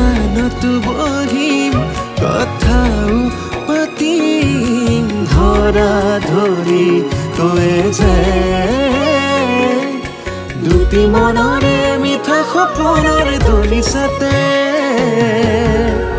বাগানতো বহিম কথাও পাতিম ধৰা ধৰি তয়ে যে দুটি মনৰে মিঠা সপোনৰে দলিছাতে